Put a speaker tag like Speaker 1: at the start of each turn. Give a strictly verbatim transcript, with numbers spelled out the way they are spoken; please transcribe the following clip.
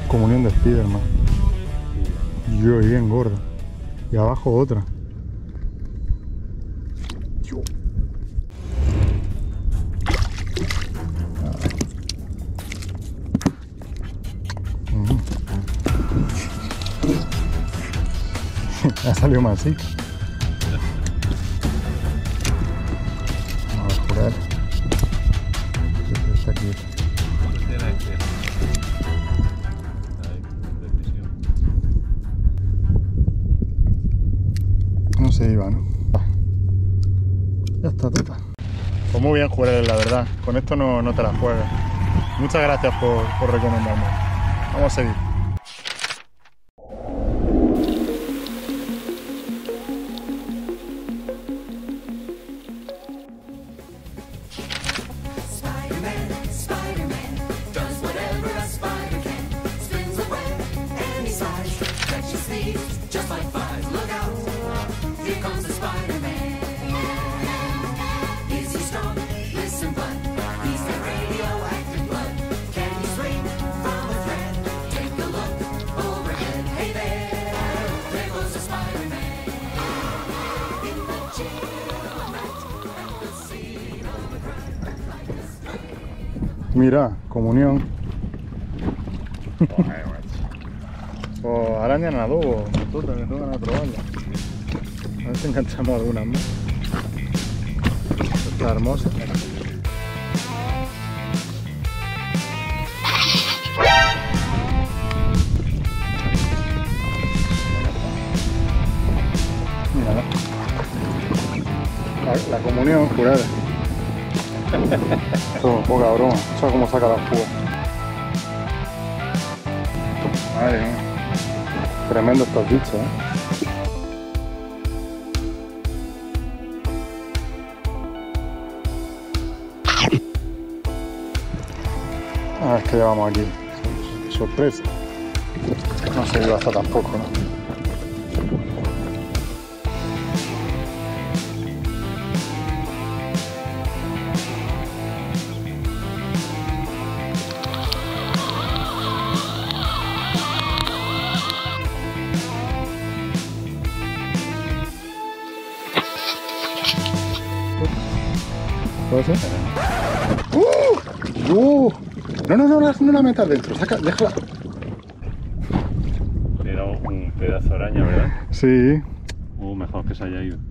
Speaker 1: Comunión de Spiderman. Yo, y bien gorda. Y abajo otra. Yo. Mm. Ha salido masita. Vamos a jurar. Está aquí. No se iba, ¿no? Ya está, teta. Pues muy bien, Jurel, la verdad. Con esto no, no te la juegas. Muchas gracias por, por recomendarme. Vamos a seguir. Mira, comunión. O araña en adobo, nosotros que tengan a probarla. A ver si enganchamos algunas más. Está hermosa. Mírala. La, la comunión jurada. Esto, poca broma, ¿sabes cómo saca las púas? Madre mía, tremendo estos bichos, ¿eh? A ver qué llevamos aquí. Sorpresa. No se iba hasta tampoco, ¿no? ¿Puede ser? ¡Uh! ¡Uh! No, no, no, no la metas dentro, saca, déjala.
Speaker 2: Era un pedazo de araña, ¿verdad?
Speaker 1: Sí.
Speaker 2: Uh, mejor que se haya ido.